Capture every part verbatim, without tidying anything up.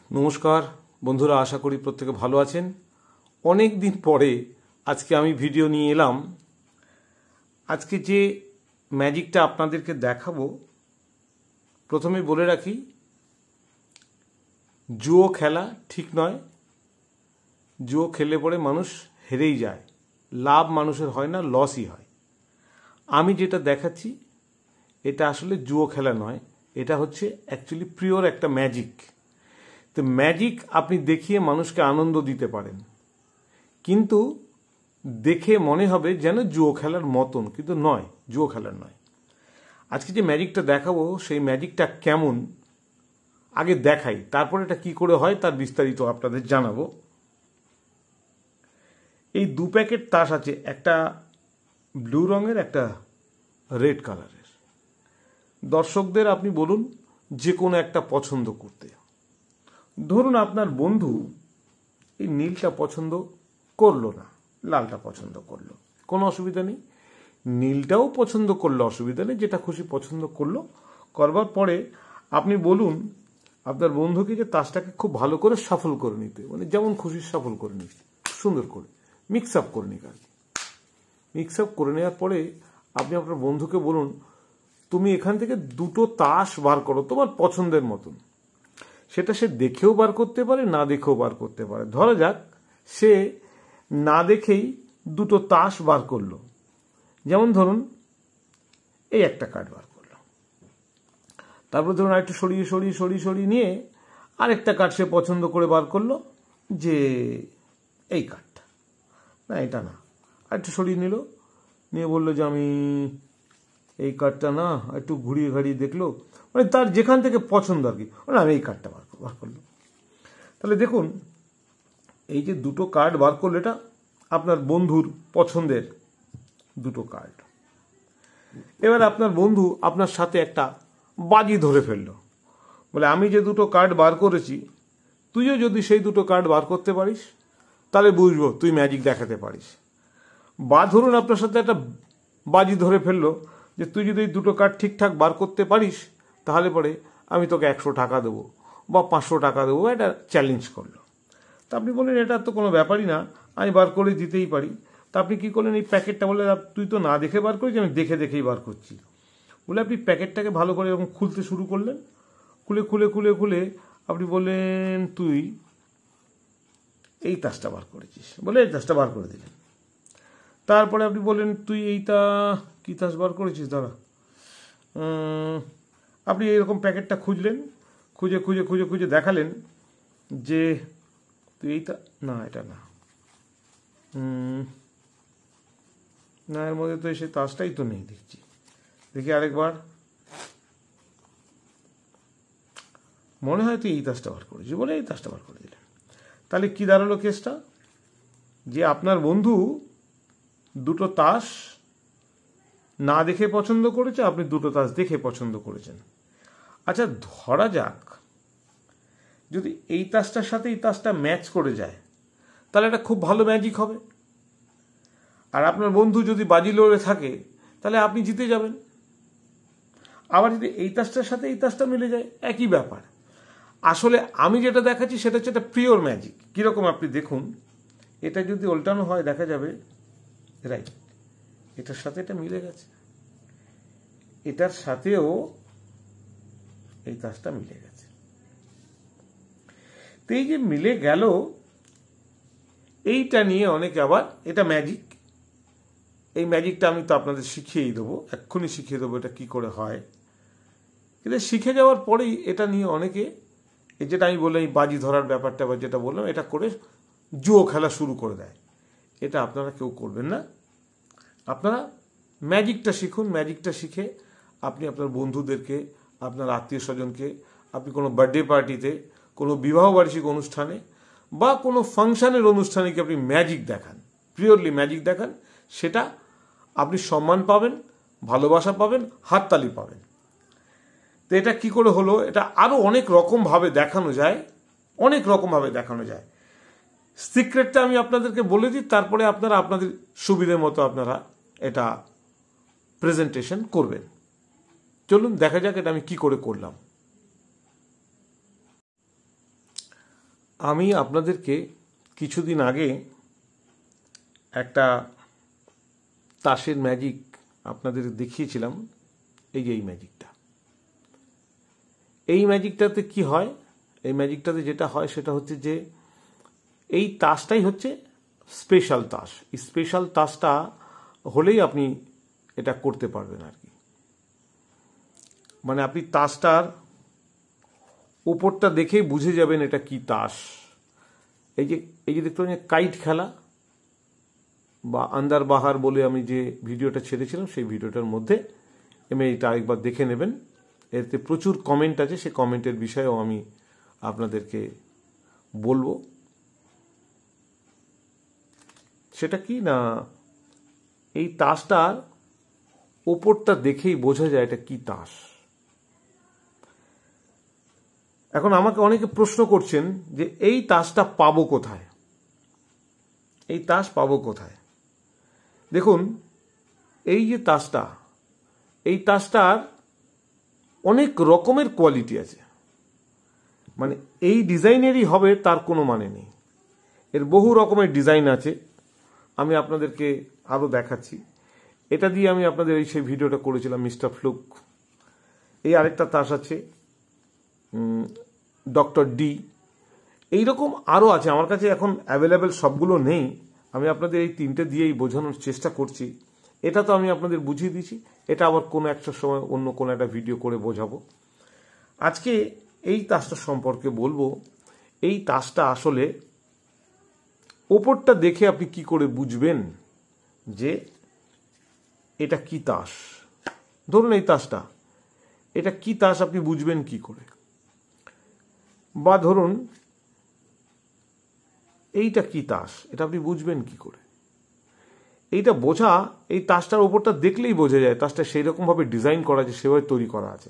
নমস্কার বন্ধুরা, আশা করি প্রত্যেকে ভালো আছেন। অনেক দিন পরে আজকে আমি ভিডিও নিয়ে এলাম। আজকে যে ম্যাজিকটা আপনাদেরকে দেখাবো, প্রথমে বলে রাখি, জুয়ো খেলা ঠিক নয়। জুয়ো খেলে পরে মানুষ হেরেই যায়, লাভ মানুষের হয় না, লসই হয়। আমি যেটা দেখাচ্ছি এটা আসলে জুয়ো খেলা নয়, এটা হচ্ছে অ্যাকচুয়ালি পিওর একটা ম্যাজিক। তো ম্যাজিক আপনি দেখিয়ে মানুষকে আনন্দ দিতে পারেন, কিন্তু দেখে মনে হবে যেন জুয়ো খেলার মতন, কিন্তু নয়, জুয়ো খেলার নয়। আজকে যে ম্যাজিকটা দেখাবো সেই ম্যাজিকটা কেমন আগে দেখাই, তারপর এটা কি করে হয় তার বিস্তারিত আপনাদের জানাবো। এই দু প্যাকেট তাস আছে, একটা ব্লু রঙের, একটা রেড কালারের। দর্শকদের আপনি বলুন যে কোনো একটা পছন্দ করতে। ধরুন আপনার বন্ধু এই নীলটা পছন্দ করলো না, লালটা পছন্দ করলো, কোনো অসুবিধা নেই। নীলটাও পছন্দ করলো, অসুবিধা নেই, যেটা খুশি পছন্দ করলো। করবার পরে আপনি বলুন আপনার বন্ধুকে যে তাসটাকে খুব ভালো করে শাফল করে নিতে, মানে যেমন খুশি শাফল করে নিতে, সুন্দর করে মিক্স আপ করে নিক আর কি। মিক্স আপ করে নেওয়ার পরে আপনি আপনার বন্ধুকে বলুন, তুমি এখান থেকে দুটো তাস বার করো তোমার পছন্দের মতন। সেটা সে দেখেও বার করতে পারে, না দেখেও বার করতে পারে। ধরা যাক সে না দেখেই দুটো তাস বার করলো, যেমন ধরুন এই একটা কার্ড বার করলো। তারপর ধরুন আরেকটু সরিয়ে সরিয়ে সরিয়ে সরিয়ে নিয়ে আরেকটা কার্ড সে পছন্দ করে বার করলো, যে এই কার্ডটা, না এটা না, আরেকটু সরিয়ে নিল, নিয়ে বললো যে আমি এই কার্ডটা না, একটু ঘুরিয়ে ঘাড়িয়ে দেখলো, মানে তার যেখান থেকে পছন্দ আর কি, মানে আমি এই কার্ডটা বার বার করলো। তাহলে দেখুন এই যে দুটো কার্ড বার করলো, এটা আপনার বন্ধুর পছন্দের দুটো কার্ড। এবার আপনার বন্ধু আপনার সাথে একটা বাজি ধরে ফেললো, বলে আমি যে দুটো কার্ড বার করেছি তুইও যদি সেই দুটো কার্ড বার করতে পারিস তাহলে বুঝবো তুই ম্যাজিক দেখাতে পারিস। বা ধরুন আপনার সাথে একটা বাজি ধরে ফেললো যে তুই যদি এই দুটো কার্ড ঠিকঠাক বার করতে পারিস তাহলে পরে আমি তোকে একশো টাকা দেবো বা পাঁচশো টাকা দেবো, এটা চ্যালেঞ্জ করলো। তা আপনি বললেন এটা তো কোনো ব্যাপারই না, আমি বার করে দিতেই পারি। তা আপনি কী করলেন, এই প্যাকেটটা বলে তুই তো না দেখে বার করেছিস, আমি দেখে দেখেই বার করছি বলে আপনি প্যাকেটটাকে ভালো করে এরকম খুলতে শুরু করলেন। খুলে খুলে খুলে খুলে আপনি বললেন তুই এই তাসটা বার করেছিস, বলে এই তাসটা বার করে দিলেন। তারপরে আপনি বললেন তুই এইটা কী তাস বার করেছিস, দাঁড়া, আপনি এরকম প্যাকেটটা খুঁজলেন, খুঁজে খুঁজে খুঁজে খুঁজে দেখালেন যে তুই এইটা, না এটা না, না এর মধ্যে তো এসে তাসটাই তো নেই দেখছি, দেখি আরেকবার, মনে হয় তুই এই তাসটা বার করেছিস, বলে এই তাসটা বার করে দিলেন। তাহলে কি দাঁড়ালো কেসটা, যে আপনার বন্ধু দুটো তাস না দেখে পছন্দ করেছে, আপনি দুটো তাস দেখে পছন্দ করেছেন। আচ্ছা ধরা যাক যদি এই তাসটার সাথে এই তাসটা ম্যাচ করে যায় তাহলে এটা খুব ভালো ম্যাজিক হবে। আর আপনার বন্ধু যদি বাজি লড়ে থাকে তাহলে আপনি জিতে যাবেন। আবার যদি এই তাসটার সাথে এই তাসটা মিলে যায় একই ব্যাপার। আসলে আমি যেটা দেখাচ্ছি সেটা হচ্ছে একটা পিওর ম্যাজিক। কীরকম আপনি দেখুন, এটা যদি উল্টানো হয় দেখা যাবে রাইট, এটার সাথে এটা মিলে গেছে, এটার সাথেও এই তাসটা মিলে গেছে। তো এই যে মিলে গেল, এইটা নিয়ে অনেকে আবার এটা ম্যাজিক, এই ম্যাজিকটা আমি তো আপনাদের শিখিয়েই দেবো, এক্ষুনি শিখিয়ে দেবো এটা কি করে হয়। কিন্তু শিখে যাওয়ার পরেই এটা নিয়ে অনেকে, এই যেটা আমি বললাম এই বাজি ধরার ব্যাপারটা বা যেটা বললাম, এটা করে জুয়ো খেলা শুরু করে দেয়। এটা আপনারা কেউ করবেন না। আপনারা ম্যাজিকটা শিখুন। ম্যাজিকটা শিখে আপনি আপনার বন্ধুদেরকে, আপনার আত্মীয় স্বজনকে, আপনি কোনো বার্থডে পার্টিতে, কোনো বিবাহ বার্ষিক অনুষ্ঠানে বা কোনো ফাংশনের অনুষ্ঠানে কি আপনি ম্যাজিক দেখান, পিওরলি ম্যাজিক দেখান, সেটা আপনি সম্মান পাবেন, ভালোবাসা পাবেন, হাততালি পাবেন। তো এটা কি করে হলো, এটা আরও অনেক রকমভাবে দেখানো যায়, অনেক রকমভাবে দেখানো যায়। সিক্রেটটা আমি আপনাদেরকে বলে দিই, তারপরে আপনারা আপনাদের সুবিধে মতো আপনারা এটা প্রেজেন্টেশন করবেন। চলুন দেখা যাক এটা আমি কি করে করলাম। আমি আপনাদেরকে কিছুদিন আগে একটা তাসের ম্যাজিক আপনাদের দেখিয়েছিলাম। এই যে এই ম্যাজিকটা, এই ম্যাজিকটাতে কি হয়, এই ম্যাজিকটাতে যেটা হয় সেটা হচ্ছে যে এই তাসটাই হচ্ছে স্পেশাল তাস। এই স্পেশাল তাসটা হলেই আপনি এটা করতে পারবেন আর কি। মানে আপনি তাসটার উপরটা দেখেই বুঝে যাবেন এটা কি তাস। এই যে এই যে দেখতে পাচ্ছেন কাইট খেলা বা আন্দার বাহার বলে আমি যে ভিডিওটা ছেড়েছিলাম, সেই ভিডিওটার মধ্যে এমনি এটা আরেকবার দেখে নেবেন। এতে প্রচুর কমেন্ট আছে, সেই কমেন্টের বিষয়েও আমি আপনাদেরকে বলবো। সেটা কি না, এই তাসটার ওপরটা দেখেই বোঝা যায় এটা কি তাস। এখন আমাকে অনেকে প্রশ্ন করছেন যে এই তাসটা পাবো কোথায়, এই তাস পাবো কোথায়। দেখুন, এই যে তাসটা, এই তাসটার অনেক রকমের কোয়ালিটি আছে। মানে এই ডিজাইনেরই হবে তার কোনো মানে নেই, এর বহু রকমের ডিজাইন আছে। আমি আপনাদেরকে আরও দেখাচ্ছি। এটা দিয়ে আমি আপনাদের এই সেই ভিডিওটা করেছিলাম, মিস্টার ফ্লুক। এই আরেকটা তাস আছে ডক্টর ডি। এইরকম আরও আছে, আমার কাছে এখন অ্যাভেলেবেল সবগুলো নেই। আমি আপনাদের এই তিনটে দিয়েই বোঝানোর চেষ্টা করছি। এটা তো আমি আপনাদের বুঝিয়ে দিয়েছি, এটা আবার কোনো একটা সময় অন্য কোনো একটা ভিডিও করে বোঝাবো। আজকে এই তাসটা সম্পর্কে বলবো। এই তাসটা আসলে ওপরটা দেখে আপনি কি করে বুঝবেন যে এটা কি তাস। ধরুন এই তাসটা, এটা কি তাস আপনি বুঝবেন কি করে। বা ধরুন এইটা কি তাস, এটা আপনি বুঝবেন কি করে। এইটা বোঝা, এই তাসটার ওপরটা দেখলেই বোঝা যায় তাসটা সেই রকমভাবে ডিজাইন করা আছে, সেভাবে তৈরি করা আছে।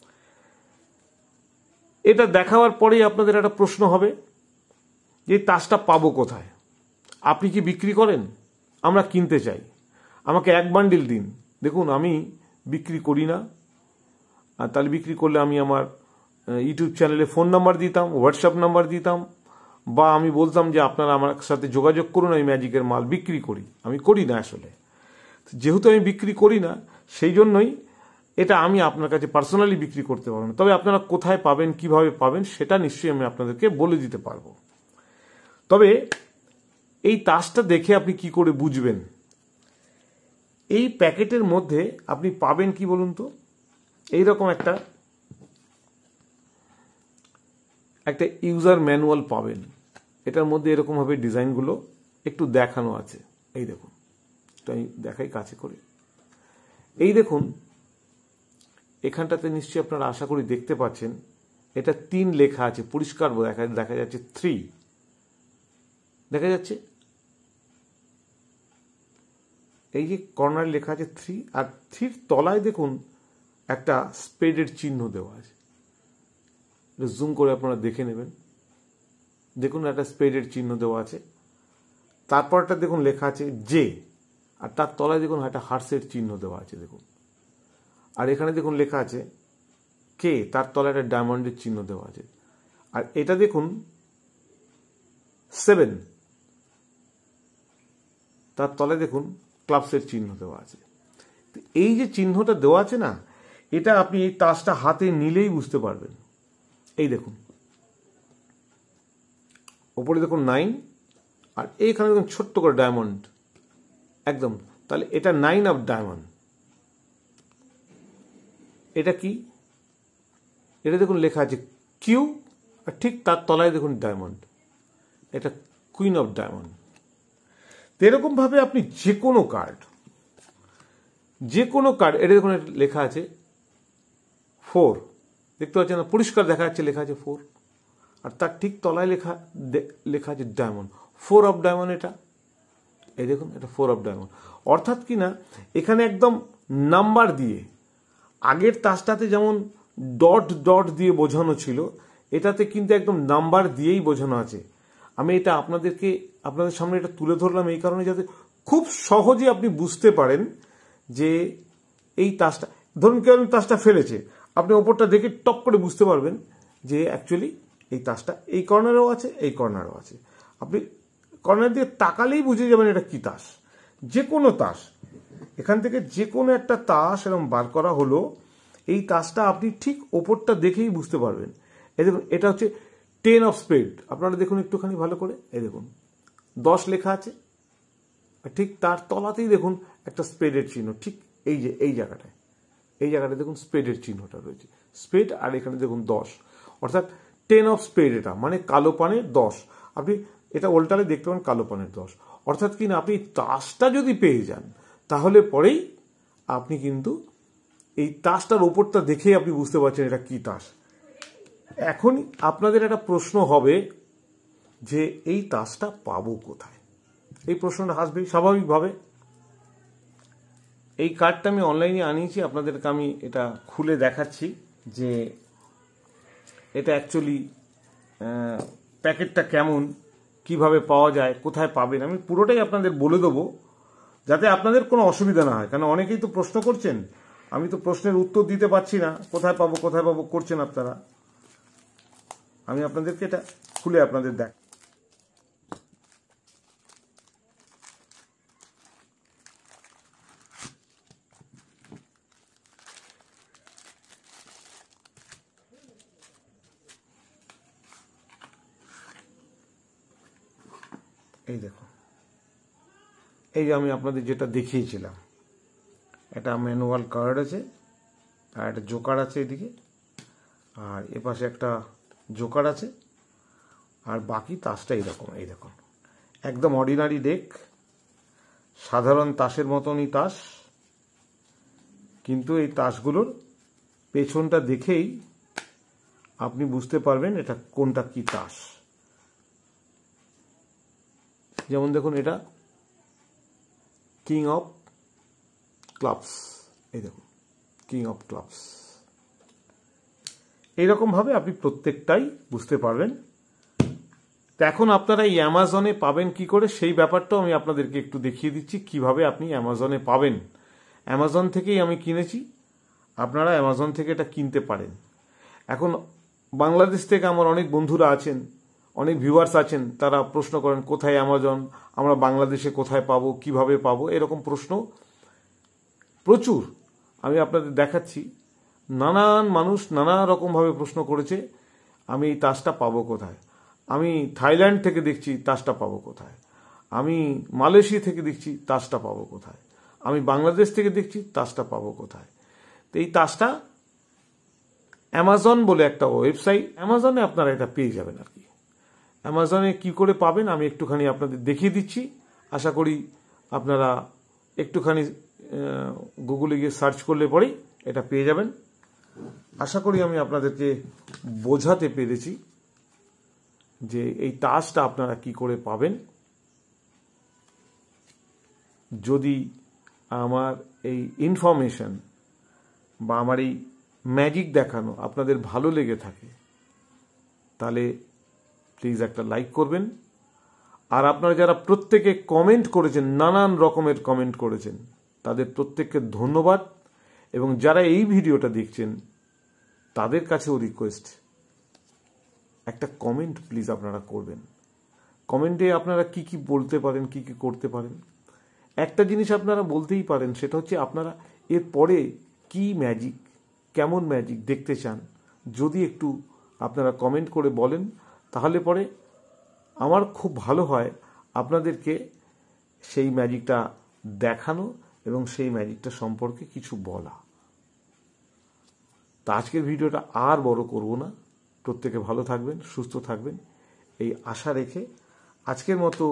এটা দেখাবার পরেই আপনাদের একটা প্রশ্ন হবে যে তাসটা পাবো কোথায়। আপনি কি বিক্রি করেন? আমরা কিনতে চাই, আমাকে এক বান্ডিল দিন। দেখুন, আমি বিক্রি করি না। আর তাহলে বিক্রি করলে আমি আমার ইউটিউব চ্যানেলে ফোন নাম্বার দিতাম, হোয়াটসঅ্যাপ নাম্বার দিতাম, বা আমি বলতাম যে আপনারা আমার সাথে যোগাযোগ করুন, আমি ম্যাজিকের মাল বিক্রি করি। আমি করি না আসলে। যেহেতু আমি বিক্রি করি না, সেই জন্যই এটা আমি আপনার কাছে পার্সোনালি বিক্রি করতে পারবো না। তবে আপনারা কোথায় পাবেন, কিভাবে পাবেন, সেটা নিশ্চয়ই আমি আপনাদেরকে বলে দিতে পারবো। তবে এই তাসটা দেখে আপনি কি করে বুঝবেন। এই প্যাকেটের মধ্যে আপনি পাবেন কি বলুন তো, এইরকম একটা একটা ইউজার ম্যানুয়াল পাবেন। এটার মধ্যে এরকমভাবে ডিজাইনগুলো একটু দেখানো আছে। এই দেখুন, আমি দেখাই কাছে করে। এই দেখুন, এখানটাতে নিশ্চয়ই আপনারা আশা করি দেখতে পাচ্ছেন, এটা তিন লেখা আছে, পরিষ্কার দেখা দেখা যাচ্ছে থ্রি দেখা যাচ্ছে। এই যে কর্নার লেখা আছে থ্রি, আর থ্রির তলায় দেখুন একটা স্পেডের চিহ্ন দেওয়া আছে। জুম করে আপনারা দেখে নেবেন। দেখুন, একটা স্পেডের চিহ্ন দেওয়া আছে। তারপরটা দেখুন লেখা আছে জে, আর তার তলায় দেখুন একটা হার্সের চিহ্ন দেওয়া আছে। দেখুন, আর এখানে দেখুন লেখা আছে কে, তার তলায় একটা ডায়মন্ডের চিহ্ন দেওয়া আছে। আর এটা দেখুন সেভেন, তার তলায় দেখুন ক্লাবসের চিহ্ন দেওয়া আছে। এই যে চিহ্নটা দেওয়া আছে না, এটা আপনি এই তাসটা হাতে নিলেই বুঝতে পারবেন। এই দেখুন, ওপরে দেখুন নাইন, আর এইখানে দেখুন ছোট্ট করে ডায়মন্ড একদম। তাহলে এটা নাইন অফ ডায়মন্ড। এটা কি, এটা দেখুন লেখা আছে কিউ, আর ঠিক তার তলায় দেখুন ডায়মন্ড। এটা কুইন অফ ডায়মন্ড। এরকম ভাবে আপনি যে কোনো কার্ড, যে কোনো কার্ড, এটা দেখুন লেখা আছে ফোর, দেখতে পাচ্ছেন না, পরিষ্কার দেখা যাচ্ছে লেখা আছে ফোর, আর তার ঠিক তলায় লেখা লেখা আছে ডায়মন্ড, ফোর অফ ডায়মন্ড। এটা এই দেখুন, এটা ফোর অফ ডায়মন্ড। অর্থাৎ কি না, এখানে একদম নাম্বার দিয়ে, আগের তাসটাতে যেমন ডট ডট দিয়ে বোঝানো ছিল, এটাতে কিন্তু একদম নাম্বার দিয়েই বোঝানো আছে। আমি এটা আপনাদেরকে আপনাদের সামনে এটা তুলে ধরলাম এই কারণে, যাতে খুব সহজে আপনি বুঝতে পারেন যে এই তাসটা, ধরুন কেউ তাসটা ফেলেছে, আপনি ওপরটা দেখে টপ করে বুঝতে পারবেন যে অ্যাকচুয়ালি এই তাসটা এই কর্নারেও আছে, এই কর্নারেও আছে। আপনি কর্নার দিয়ে তাকালেই বুঝে যাবেন এটা কি তাস। যে কোনো তাস, এখান থেকে যে কোনো একটা তাস এরকম বার করা হলো, এই তাসটা আপনি ঠিক ওপরটা দেখেই বুঝতে পারবেন। এই দেখুন, এটা হচ্ছে টেন অফ স্পেড। আপনারা দেখুন একটুখানি ভালো করে, এই দেখুন দশ লেখা আছে, ঠিক তার তলাতেই দেখুন একটা স্পেডের চিহ্ন, ঠিক এই যে এই জায়গাটায়, এই জায়গাটায় দেখুন স্পেডের চিহ্নটা রয়েছে, স্পেড, আর এখানে দেখুন দশ, অর্থাৎ টেন অফ স্পেড, এটা মানে কালো পানের দশ। আপনি এটা উল্টালে দেখতে পান কালো পানের দশ, অর্থাৎ কিনা আপনি তাসটা যদি পেয়ে যান তাহলে পরেই আপনি কিন্তু এই তাসটার ওপরটা দেখেই আপনি বুঝতে পারছেন এটা কি তাস। এখন আপনাদের একটা প্রশ্ন হবে যে এই তাসটা পাবো কোথায়? এই প্রশ্নটা আসবেই স্বাভাবিকভাবে। এই কার্ডটা আমি অনলাইনে আনিয়েছি, আপনাদেরকে আমি এটা খুলে দেখাচ্ছি যে এটা অ্যাকচুয়ালি প্যাকেটটা কেমন, কিভাবে পাওয়া যায়, কোথায় পাবেন, আমি পুরোটাই আপনাদের বলে দেবো যাতে আপনাদের কোনো অসুবিধা না হয়। কারণ অনেকেই তো প্রশ্ন করছেন, আমি তো প্রশ্নের উত্তর দিতে পারছি না, কোথায় পাবো কোথায় পাবো করছেন আপনারা। আমি আপনাদেরকে এটা খুলে আপনাদের দেখ এই দেখুন, এই যে আমি আপনাদের যেটা দেখিয়েছিলাম, এটা ম্যানুয়াল কার্ড আছে, আর একটা জোকার আছে এদিকে, আর এপাশে একটা জোকার আছে, আর বাকি তাসটা এইরকম, এই দেখুন একদম অর্ডিনারি ডেক, সাধারণ তাসের মতনই তাস, কিন্তু এই তাসগুলোর পেছনটা দেখেই আপনি বুঝতে পারবেন এটা কোনটা কি তাস। যেমন দেখুন এটা কিং অফ ক্লাবস, এই দেখুন কিং অফ ক্লাবস, এইরকমভাবে আপনি প্রত্যেকটাই বুঝতে পারবেন। তো এখন আপনারা এই অ্যামাজনে পাবেন কি করে সেই ব্যাপারটাও আমি আপনাদেরকে একটু দেখিয়ে দিচ্ছি কিভাবে আপনি অ্যামাজনে পাবেন। অ্যামাজন থেকেই আমি কিনেছি, আপনারা অ্যামাজন থেকে এটা কিনতে পারেন। এখন বাংলাদেশ থেকে আমার অনেক বন্ধুরা আছেন, অনেক ভিউয়ার্স আছেন, তারা প্রশ্ন করেন কোথায় অ্যামাজন, আমরা বাংলাদেশে কোথায় পাবো, কিভাবে পাবো, এরকম প্রশ্ন প্রচুর। আমি আপনাদের দেখাচ্ছি, নানান মানুষ নানা রকমভাবে প্রশ্ন করেছে আমি এই তাসটা পাবো কোথায়। আমি থাইল্যান্ড থেকে দেখছি তাসটা পাবো কোথায়, আমি মালয়েশিয়া থেকে দেখছি তাসটা পাবো কোথায়, আমি বাংলাদেশ থেকে দেখছি তাসটা পাবো কোথায়। তো এই তাসটা অ্যামাজন বলে একটা ওয়েবসাইট, অ্যামাজনে আপনারা এটা পেয়ে যাবেন আর কি। অ্যামাজনে কি করে পাবেন আমি একটুখানি আপনাদের দেখিয়ে দিচ্ছি, আশা করি আপনারা একটুখানি গুগলে গিয়ে সার্চ করলে পরেই এটা পেয়ে যাবেন। আশা করি আমি আপনাদেরকে বোঝাতে পেরেছি যে এই তাসটা আপনারা কি করে পাবেন। যদি আমার এই ইনফরমেশন বা আমার এই ম্যাজিক দেখানো আপনাদের ভালো লেগে থাকে তাহলে প্লিজ একটা লাইক করবেন। আর আপনারা যারা প্রত্যেকে কমেন্ট করেছেন, নানান রকমের কমেন্ট করেছেন, তাদের প্রত্যেককে ধন্যবাদ। এবং যারা এই ভিডিওটা দেখছেন তাদের কাছেও রিকোয়েস্ট, একটা কমেন্ট প্লিজ আপনারা করবেন। কমেন্টে আপনারা কি কি বলতে পারেন, কি কি করতে পারেন। একটা জিনিস আপনারা বলতেই পারেন, সেটা হচ্ছে আপনারা এর পরে কি ম্যাজিক, কেমন ম্যাজিক দেখতে চান, যদি একটু আপনারা কমেন্ট করে বলেন তাহলে পরে আমার খুব ভালো হয় আপনাদেরকে সেই ম্যাজিকটা দেখানো এবং সেই ম্যাজিকটা সম্পর্কে কিছু বলা। তা আজকের ভিডিওটা আর বড় করব না, প্রত্যেকে ভালো থাকবেন, সুস্থ থাকবেন এই আশা রেখে আজকের মতো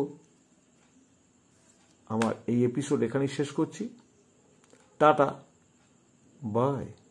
আমার এই এপিসোড এখানেই শেষ করছি। Tata, by.